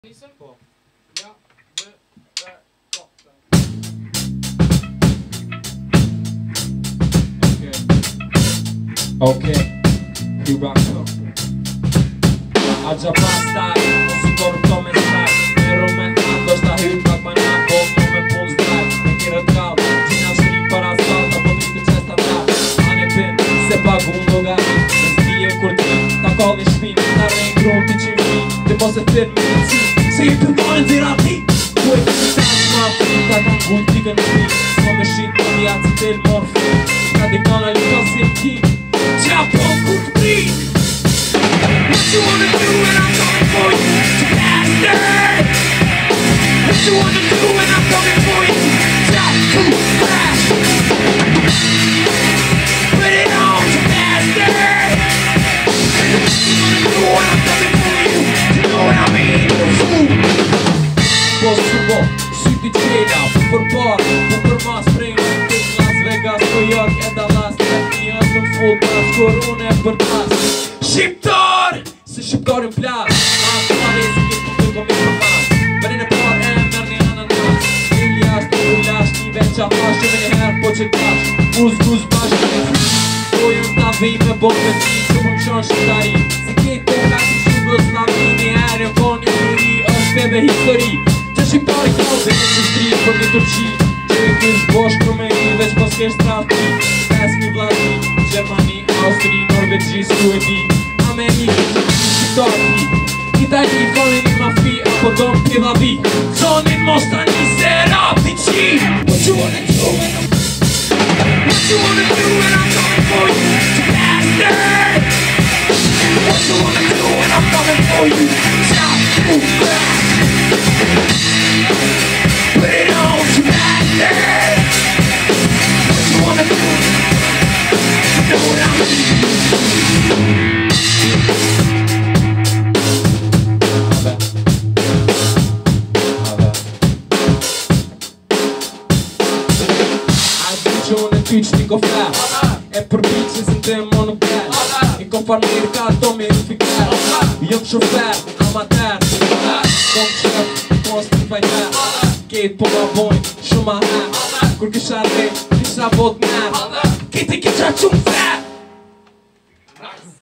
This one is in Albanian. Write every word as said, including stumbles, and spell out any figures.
Nisën po. Ja, dhe, tre, po. Okay. Okay. Here I come. A gja pastaj, o si korto me straj. Mero me ato shta hyt pak ma nga po mo me pun zdraj. Me kire t'kall, gjina shri para asfalt. Apo dritë qesta t'kall. Ane pin, se pagu ndo gati. Me zdije kur t'ki, ta kalli shpin. Ta rejn kron t'i qim fi. Dhe mos e tir me në ci. Se i përgonin t'ira ti. Ku e këtë tash ma fri. Ta kan gull t'i kën fi. S'ko me shit më dhja që t'il morfi. Ka di kana li ka si t'ki. Qa po kur t'pri. What you wanna do when I'm coming for you, bastard? What you wanna do when I'm coming for you, top two crash? Put it on, you bastard. What you wanna do when I'm coming for you, you know what I mean? Po subo, syti qela, po për par, po për mas prejnë në Las Vegas, New York e Dallas. Një është në full pas, kur unë e për t'mas Shqiptar! Se shqiptarin plas Asë pare si këtë më të komi për mas Verin e par e mërë një ananas Ilja është të ulash një veç a fash Që me një herë po që t'kash Uz guz bashkë në fri Dojën t'a vej me bon me ti Që më më shonë shqiptari Se kejtë të nga të shqibës Nga mi një herë jo kon një njëri është bebe histori Që shqiptari kjo dhe një që shtritë për një Turqi Që i kësh bosh kërmeni veç pos kesh trafti Pes mi vlati Gjermani, Austri, Norvegji, Suedi Amerikë, Shqiptarti Itali, falin i mafi Apo dom pjeva vi Zonin mostra një serati qi What you wanna do when I'm What you wanna do when I'm coming for you, you bastard? What you wanna do when I'm coming for you, top two crash? Put it on, you bastard. What you wanna do? You know what I mean? Ty që ti ko fler E për bitches në të më nuk del I kom farmir ka do me rufiker Jëm shofer, amater Kom qef, kom s'ti fajter Kejt po ma bojnë, shumë a her Kur kisha rrej, kisha bot mer Kejt e kisha qumë fer